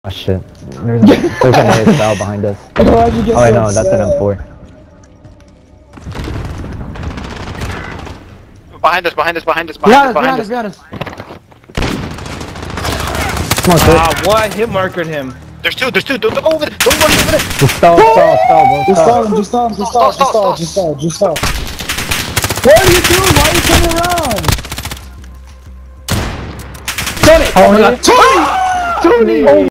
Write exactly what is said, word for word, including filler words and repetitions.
Oh shit. There's, there's an A S L behind us. Why'd you get oh, I so know, that's an upset? M four. Behind us, behind us, behind us, behind us, behind us. Behind us, Come on, Chris. Ah, what? Hit markered him. There's two, there's two. Don't, don't go over there. Don't run over there. Just stall, stall, stall, bro. Just Stall. stall him, just stall him, just stall, just stall, just stall, just stall. What are you doing? Why are you turning around? Tony! Oh my god. Tony! Tony!